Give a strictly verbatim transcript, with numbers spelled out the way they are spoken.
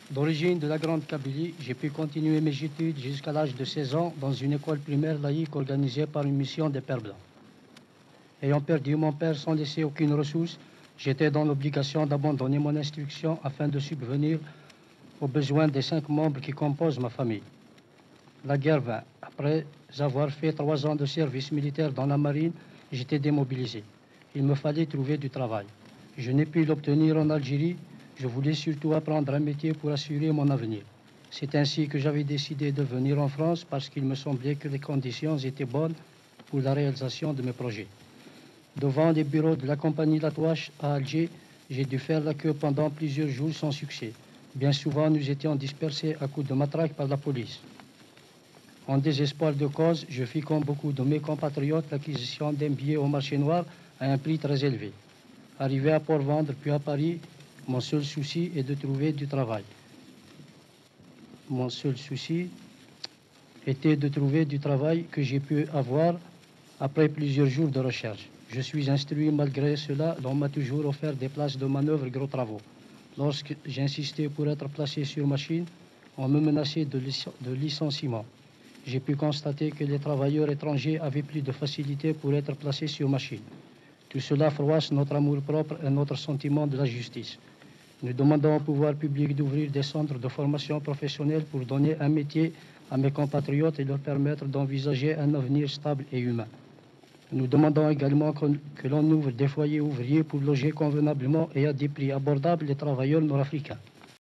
D'origine de la Grande Kabylie, j'ai pu continuer mes études jusqu'à l'âge de seize ans dans une école primaire laïque organisée par une mission des Pères Blancs. Ayant perdu mon père sans laisser aucune ressource, j'étais dans l'obligation d'abandonner mon instruction afin de subvenir aux besoins des cinq membres qui composent ma famille. La guerre vint. Après avoir fait trois ans de service militaire dans la marine, j'étais démobilisé. Il me fallait trouver du travail. Je n'ai pu l'obtenir en Algérie. Je voulais surtout apprendre un métier pour assurer mon avenir. C'est ainsi que j'avais décidé de venir en France parce qu'il me semblait que les conditions étaient bonnes pour la réalisation de mes projets. Devant les bureaux de la compagnie Latouache à Alger, j'ai dû faire la queue pendant plusieurs jours sans succès. Bien souvent, nous étions dispersés à coups de matraque par la police. En désespoir de cause, je fis comme beaucoup de mes compatriotes l'acquisition d'un billet au marché noir à un prix très élevé. Arrivé à Port-Vendre puis à Paris, mon seul souci est de trouver du travail. Mon seul souci était de trouver du travail que j'ai pu avoir après plusieurs jours de recherche. Je suis instruit malgré cela, l'on m'a toujours offert des places de manœuvre gros travaux. Lorsque j'insistais pour être placé sur machine, on me menaçait de, lic de licenciement. J'ai pu constater que les travailleurs étrangers avaient plus de facilité pour être placés sur machine. Tout cela froisse notre amour-propre et notre sentiment de la justice. Nous demandons au pouvoir public d'ouvrir des centres de formation professionnelle pour donner un métier à mes compatriotes et leur permettre d'envisager un avenir stable et humain. Nous demandons également que l'on ouvre des foyers ouvriers pour loger convenablement et à des prix abordables les travailleurs nord-africains.